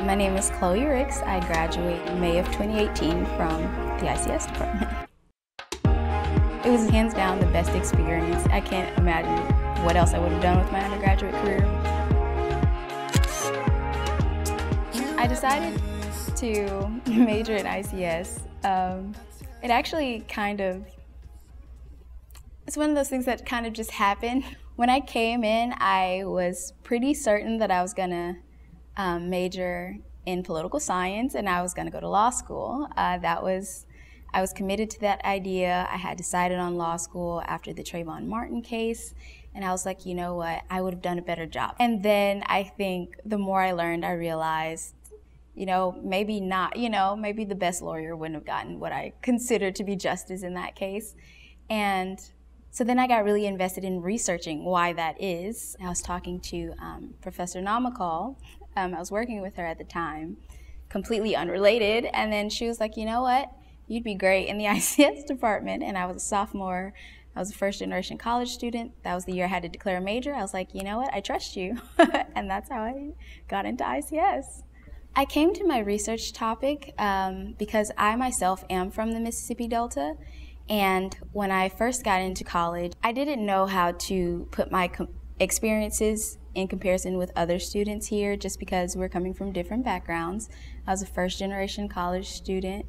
My name is Chloe Ricks. I graduated in May of 2018 from the ICS department. It was hands down the best experience. I can't imagine what else I would have done with my undergraduate career. I decided to major in ICS. It actually it's one of those things that kind of just happened. When I came in, I was pretty certain that I was gonna major in political science and I was gonna go to law school. I was committed to that idea. I had decided on law school after the Trayvon Martin case, and I was like, you know what, I would have done a better job. And then I think the more I learned, I realized, maybe not, maybe the best lawyer wouldn't have gotten what I considered to be justice in that case. And so then I got really invested in researching why that is. I was talking to Professor Namakal. I was working with her at the time, completely unrelated. And then she was like, you know what? You'd be great in the ICS department. And I was a sophomore. I was a first generation college student. That was the year I had to declare a major. I was like, you know what? I trust you. And that's how I got into ICS. I came to my research topic because I myself am from the Mississippi Delta. And when I first got into college, I didn't know how to put my experiences in comparison with other students here just because we're coming from different backgrounds. I was a first generation college student.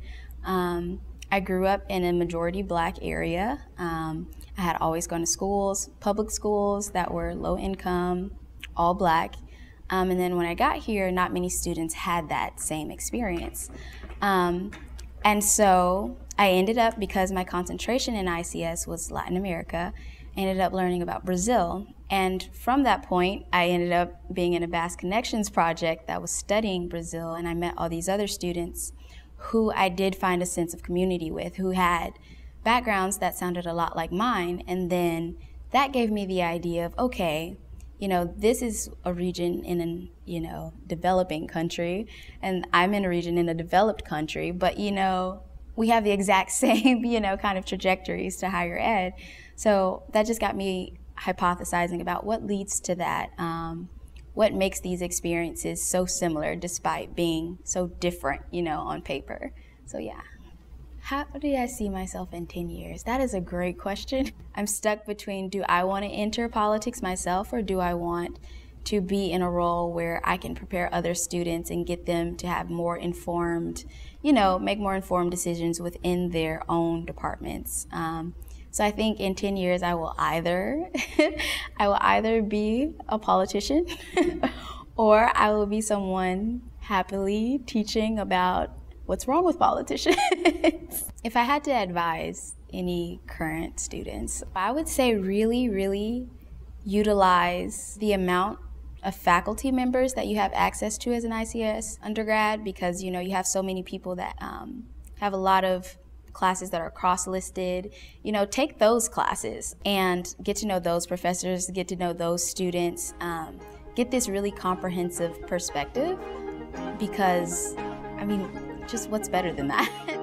I grew up in a majority Black area. I had always gone to schools, public schools that were low income, all Black. And then when I got here, not many students had that same experience. And so I ended up, because my concentration in ICS was Latin America, I ended up learning about Brazil. And from that point, I ended up being in a Basque Connections project that was studying Brazil, and I met all these other students who I did find a sense of community with, who had backgrounds that sounded a lot like mine. And then that gave me the idea of, okay, this is a region in a developing country, and I'm in a region in a developed country, but we have the exact same, kind of trajectories to higher ed. So that just got me hypothesizing about what leads to that, what makes these experiences so similar despite being so different, on paper. So yeah. How do I see myself in 10 years? That is a great question. I'm stuck between, do I want to enter politics myself, or do I want to be in a role where I can prepare other students and get them to have more informed, make more informed decisions within their own departments. So I think in 10 years I will either be a politician or I will be someone happily teaching about what's wrong with politicians. If I had to advise any current students, I would say really, really utilize the amount of faculty members that you have access to as an ICS undergrad, because you have so many people that have a lot of classes that are cross-listed. Take those classes and get to know those professors, get to know those students, get this really comprehensive perspective, because just what's better than that?